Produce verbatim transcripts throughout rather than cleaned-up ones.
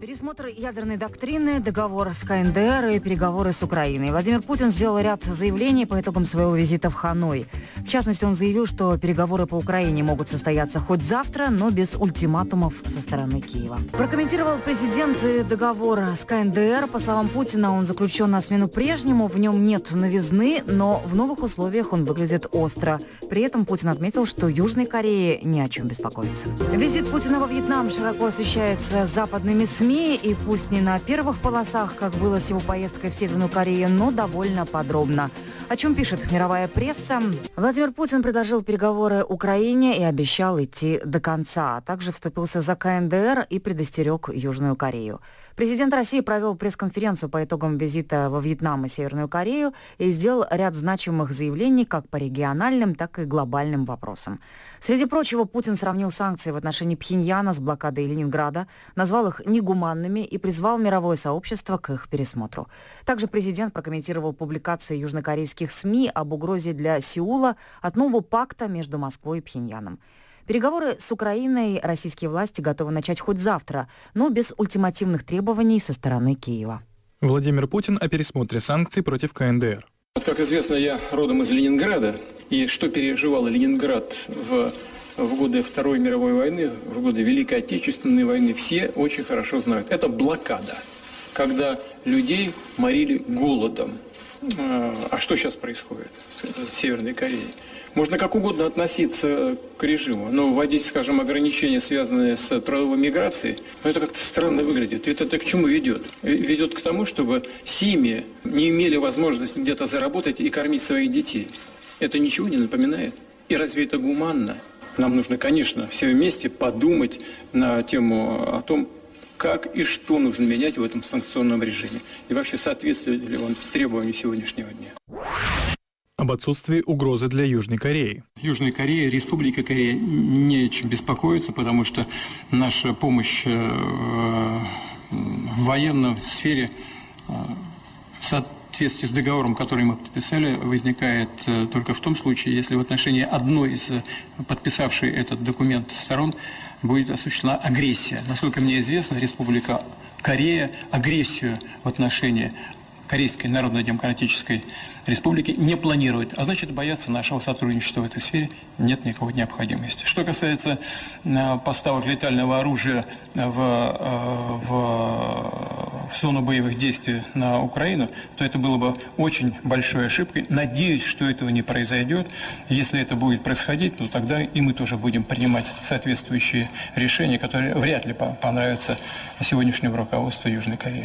Пересмотр ядерной доктрины, договор с ка эн дэ эр и переговоры с Украиной. Владимир Путин сделал ряд заявлений по итогам своего визита в Ханой. В частности, он заявил, что переговоры по Украине могут состояться хоть завтра, но без ультиматумов со стороны Киева. Прокомментировал президент договор с ка эн дэ эр. По словам Путина, он заключен на смену прежнему, в нем нет новизны, но в новых условиях он выглядит остро. При этом Путин отметил, что Южной Корее не о чем беспокоиться. Визит Путина во Вьетнам широко освещается западными СМИ, и пусть не на первых полосах, как было с его поездкой в Северную Корею, но довольно подробно. О чем пишет мировая пресса? Владимир Путин предложил переговоры Украине и обещал идти до конца, а также вступился за ка эн дэ эр и предостерег Южную Корею. Президент России провел пресс-конференцию по итогам визита во Вьетнам и Северную Корею и сделал ряд значимых заявлений как по региональным, так и глобальным вопросам. Среди прочего, Путин сравнил санкции в отношении Пхеньяна с блокадой Ленинграда, назвал их негуманными и призвал мировое сообщество к их пересмотру. Также президент прокомментировал публикации южнокорейских СМИ об угрозе для Сеула от нового пакта между Москвой и Пхеньяном. Переговоры с Украиной российские власти готовы начать хоть завтра, но без ультимативных требований со стороны Киева. Владимир Путин о пересмотре санкций против ка эн дэ эр. Вот, как известно, я родом из Ленинграда, и что переживал Ленинград в, в годы Второй мировой войны, в годы Великой Отечественной войны, все очень хорошо знают. Это блокада, когда людей морили голодом. А что сейчас происходит с Северной Кореей? Можно как угодно относиться к режиму, но вводить, скажем, ограничения, связанные с трудовой миграцией, ну, это как-то странно выглядит. Ведь это к чему ведет? Ведет к тому, чтобы семьи не имели возможности где-то заработать и кормить своих детей. Это ничего не напоминает. И разве это гуманно? Нам нужно, конечно, все вместе подумать на тему о том, как и что нужно менять в этом санкционном режиме. И вообще, соответствует ли он требованиям сегодняшнего дня. Об отсутствии угрозы для Южной Кореи. Южная Корея, Республика Корея не о чем беспокоиться, потому что наша помощь в военной сфере в соответствии с договором, который мы подписали, возникает только в том случае, если в отношении одной из подписавшей этот документ сторон будет осуществлена агрессия. Насколько мне известно, Республика Корея агрессию в отношении Корейской Народно-Демократической Республики не планирует, а значит, бояться нашего сотрудничества в этой сфере нет никакой необходимости. Что касается поставок летального оружия в, в, в зону боевых действий на Украину, то это было бы очень большой ошибкой. Надеюсь, что этого не произойдет. Если это будет происходить, то тогда и мы тоже будем принимать соответствующие решения, которые вряд ли понравятся сегодняшнему руководству Южной Кореи.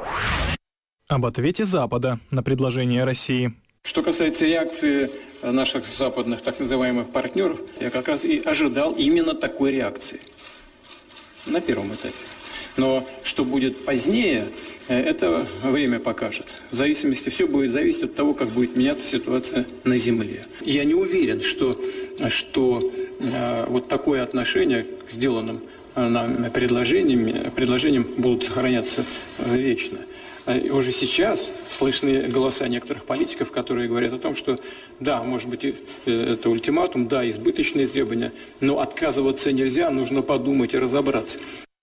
Об ответе Запада на предложение России. Что касается реакции наших западных так называемых партнеров, я как раз и ожидал именно такой реакции на первом этапе. Но что будет позднее, это время покажет. В зависимости, все будет зависеть от того, как будет меняться ситуация на Земле. И я не уверен, что, что э, вот такое отношение к сделанным нам предложениям, предложениям будут сохраняться вечно. И уже сейчас слышны голоса некоторых политиков, которые говорят о том, что да, может быть, это ультиматум, да, избыточные требования, но отказываться нельзя, нужно подумать и разобраться.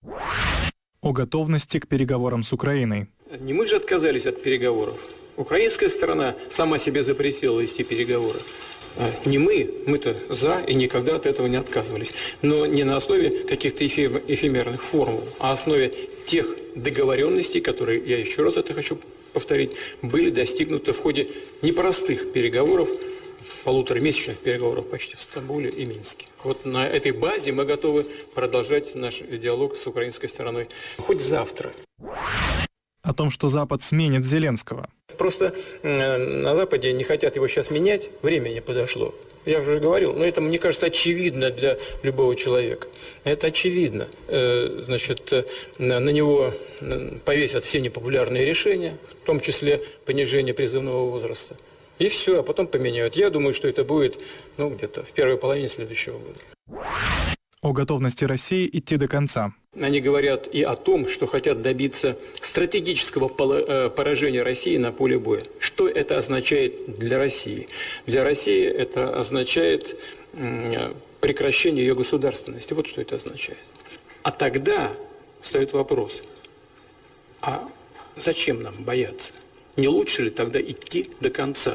О готовности к переговорам с Украиной. Не мы же отказались от переговоров. Украинская сторона сама себе запретила вести переговоры. Не мы, мы-то за и никогда от этого не отказывались. Но не на основе каких-то эфемерных формул, а на основе тех договоренностей, которые, я еще раз это хочу повторить, были достигнуты в ходе непростых переговоров, полуторамесячных переговоров почти в Стамбуле и Минске. Вот на этой базе мы готовы продолжать наш диалог с украинской стороной хоть завтра. О том, что Запад сменит Зеленского. Просто э, на Западе не хотят его сейчас менять, время не подошло. Я уже говорил, но это, мне кажется, очевидно для любого человека. Это очевидно. Э, значит, э, на него повесят все непопулярные решения, в том числе понижение призывного возраста. И все, а потом поменяют. Я думаю, что это будет, ну, где-то в первой половине следующего года. О готовности России идти до конца. Они говорят и о том, что хотят добиться стратегического поражения России на поле боя. Что это означает для России? Для России это означает прекращение ее государственности. Вот что это означает. А тогда встает вопрос, А зачем нам бояться? Не лучше ли тогда идти до конца?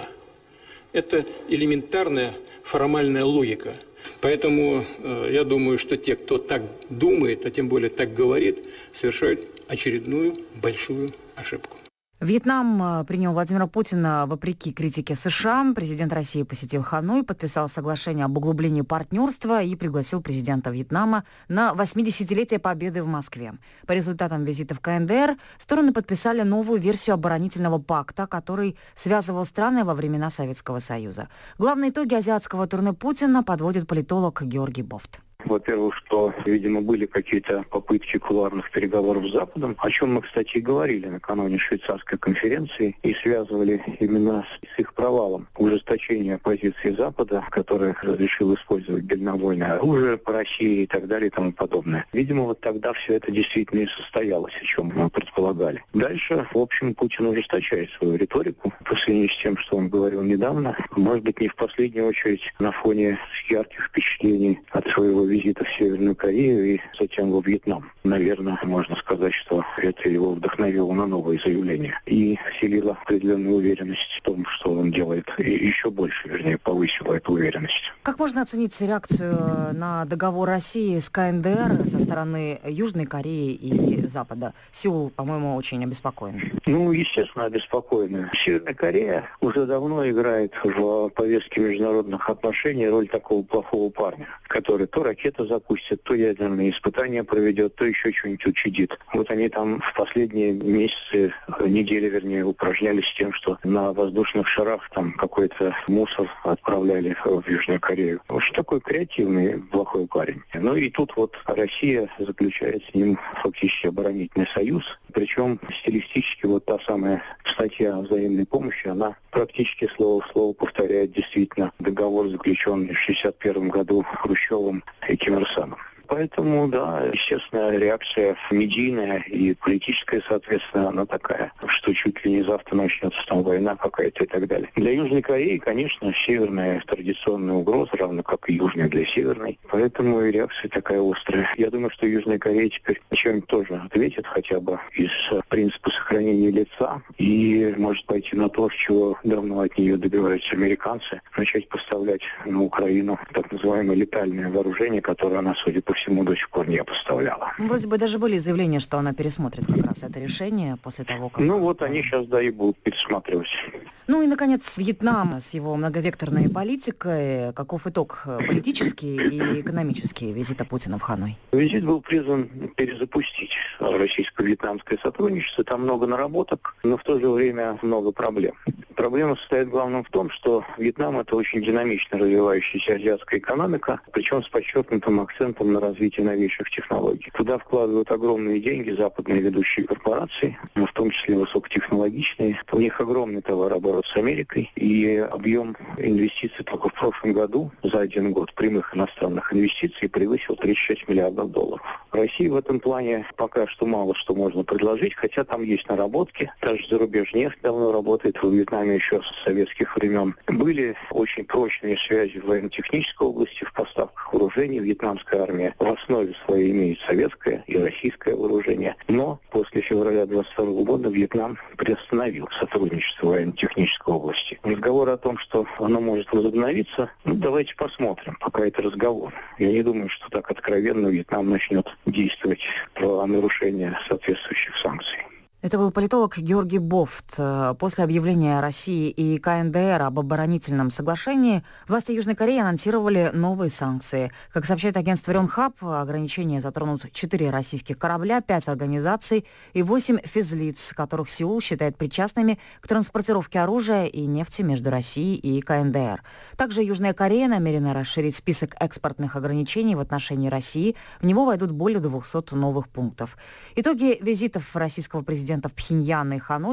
Это элементарная формальная логика. Поэтому э, я думаю, что те, кто так думает, а тем более так говорит, совершают очередную большую ошибку. Вьетнам принял Владимира Путина вопреки критике США. Президент России посетил Ханой, подписал соглашение об углублении партнерства и пригласил президента Вьетнама на восьмидесятилетие Победы в Москве. По результатам визита в КНДР стороны подписали новую версию оборонительного пакта, который связывал страны во времена Советского Союза. Главные итоги азиатского турне Путина подводит политолог Георгий Бофт. Во-первых, что, видимо, были какие-то попытки кулуарных переговоров с Западом, о чем мы, кстати, и говорили накануне швейцарской конференции, и связывали именно с их провалом ужесточения позиции Запада, который разрешил использовать дальнобойное оружие по России и так далее и тому подобное. Видимо, вот тогда все это действительно и состоялось, о чем мы предполагали. Дальше, в общем, Путин ужесточает свою риторику по сравнению с тем, что он говорил недавно. Может быть, не в последнюю очередь на фоне ярких впечатлений от своего визита в Северную Корею и затем во Вьетнам. Наверное, можно сказать, что это его вдохновило на новые заявления и вселило определенную уверенность в том, что он делает, и еще больше, вернее, повысило эту уверенность. Как можно оценить реакцию на договор России с КНДР со стороны Южной Кореи и Запада? Сеул, по-моему, очень обеспокоен. Ну, естественно, обеспокоен. Северная Корея уже давно играет в повестке международных отношений роль такого плохого парня, который то ракеты запустит, то ядерные испытания проведет, то еще что-нибудь учудит. Вот они там в последние месяцы, недели, вернее, упражнялись тем, что на воздушных шарах там какой-то мусор отправляли в Южную Корею. Очень такой креативный, плохой парень. Ну и тут вот Россия заключает с ним фактически оборонительный союз. Причем стилистически вот та самая статья о взаимной помощи, она практически слово в слово повторяет действительно договор, заключенный в шестьдесят первом году Хрущевым и Ким Ир Сеном. Поэтому, да, естественно, реакция медийная и политическая, соответственно, она такая, что чуть ли не завтра начнется там война какая-то и так далее. Для Южной Кореи, конечно, северная традиционная угроза, равно как и южная для северной. Поэтому и реакция такая острая. Я думаю, что Южная Корея теперь чем-нибудь тоже ответит, хотя бы из принципа сохранения лица, и может пойти на то, чего давно от нее добиваются американцы, начать поставлять на Украину так называемое летальное вооружение, которое она, судя по всему, до сих пор не поставляла. Вроде бы даже были заявления, что она пересмотрит как раз это решение после того, как... Ну вот они сейчас, да, и будут пересматривать. Ну и, наконец, Вьетнам с его многовекторной политикой. Каков итог политический и экономический визита Путина в Ханой? Визит был призван перезапустить российско-вьетнамское сотрудничество. Там много наработок, но в то же время много проблем. Проблема состоит главным в том, что Вьетнам – это очень динамично развивающаяся азиатская экономика, причем с подчеркнутым акцентом на развитие новейших технологий. Туда вкладывают огромные деньги западные ведущие корпорации, в том числе высокотехнологичные. У них огромный товарооборот с Америкой, и объем инвестиций только в прошлом году за один год прямых иностранных инвестиций превысил тридцать шесть миллиардов долларов. России в этом плане пока что мало что можно предложить, хотя там есть наработки. Даже зарубежная нефть давно работает в Вьетнаме еще с советских времен. Были очень прочные связи в военно-технической области, в поставках вооружений. Вьетнамская армия в основе своей имеет советское и российское вооружение. Но после февраля двадцать второго года Вьетнам приостановил сотрудничество в военно-технической области. Разговор о том, что оно может возобновиться, ну давайте посмотрим, пока это разговор. Я не думаю, что так откровенно Вьетнам начнет действовать в нарушение соответствующих санкций. Это был политолог Георгий Бофт. После объявления России и КНДР об оборонительном соглашении власти Южной Кореи анонсировали новые санкции. Как сообщает агентство Рёнхаб, ограничения затронут четыре российских корабля, пять организаций и восемь физлиц, которых Сеул считает причастными к транспортировке оружия и нефти между Россией и КНДР. Также Южная Корея намерена расширить список экспортных ограничений в отношении России. В него войдут более двухсот новых пунктов. Итоги визитов российского президента в Пхеньян и Ханой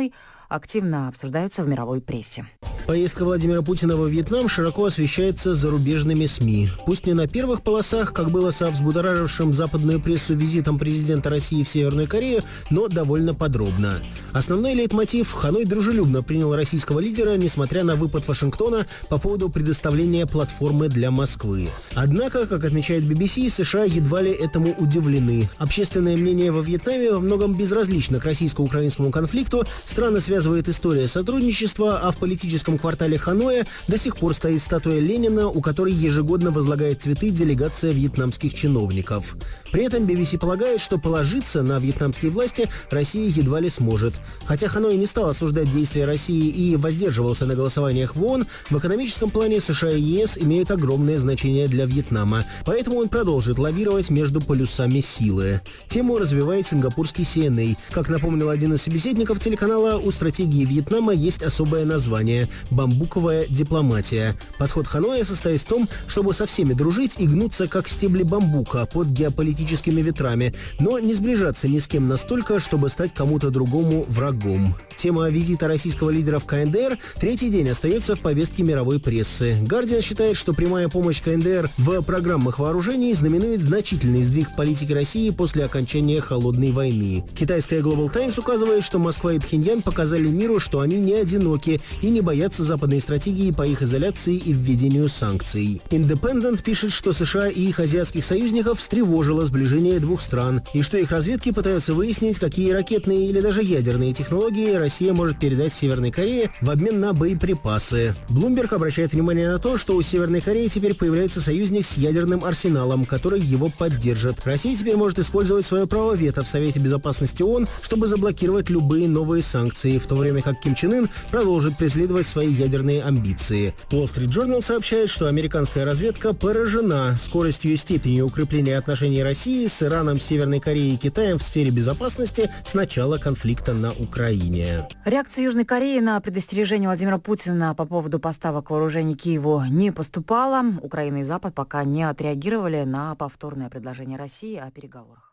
активно обсуждаются в мировой прессе. Поездка Владимира Путина во Вьетнам широко освещается зарубежными СМИ. Пусть не на первых полосах, как было со взбудоражившим западную прессу визитом президента России в Северную Корею, но довольно подробно. Основной лейтмотив: Ханой дружелюбно принял российского лидера, несмотря на выпад Вашингтона по поводу предоставления платформы для Москвы. Однако, как отмечает би би си, США едва ли этому удивлены. Общественное мнение во Вьетнаме во многом безразлично к российско-украинскому конфликту, страны связывает история сотрудничества, а в политическом квартале Ханоя до сих пор стоит статуя Ленина, у которой ежегодно возлагает цветы делегация вьетнамских чиновников. При этом би би си полагает, что положиться на вьетнамские власти Россия едва ли сможет. Хотя Ханой не стал осуждать действия России и воздерживался на голосованиях в ООН, в экономическом плане США и ЕС имеют огромное значение для Вьетнама, поэтому он продолжит лавировать между полюсами силы. Тему развивает сингапурский си эн эй. Как напомнил один из собеседников телеканала, у стратегии Вьетнама есть особое название – бамбуковая дипломатия. Подход Ханоя состоит в том, чтобы со всеми дружить и гнуться как стебли бамбука под геополитическими ветрами, но не сближаться ни с кем настолько, чтобы стать кому-то другому врагом. Тема визита российского лидера в ка эн дэ эр третий день остается в повестке мировой прессы. «Гардиан» считает, что прямая помощь ка эн дэ эр в программах вооружений знаменует значительный сдвиг в политике России после окончания холодной войны. Китайская Global Times указывает, что Москва и Пхеньян показали миру, что они не одиноки и не боятся западной стратегии по их изоляции и введению санкций. Independent пишет, что США и их азиатских союзников встревожило сближение двух стран, и что их разведки пытаются выяснить, какие ракетные или даже ядерные технологии Россия может передать Северной Корее в обмен на боеприпасы. Bloomberg обращает внимание на то, что у Северной Кореи теперь появляется союзник с ядерным арсеналом, который его поддержит. Россия теперь может использовать свое право вето в Совете Безопасности ООН, чтобы заблокировать любые новые санкции, в то время как Ким Чен Ын продолжит преследовать свои ядерные амбиции. Wall Street Journal сообщает, что американская разведка поражена скоростью и степенью укрепления отношений России с Ираном, Северной Кореей и Китаем в сфере безопасности с начала конфликта на Украине. Реакция Южной Кореи на предостережение Владимира Путина по поводу поставок вооружений Киеву не поступала. Украина и Запад пока не отреагировали на повторное предложение России о переговорах.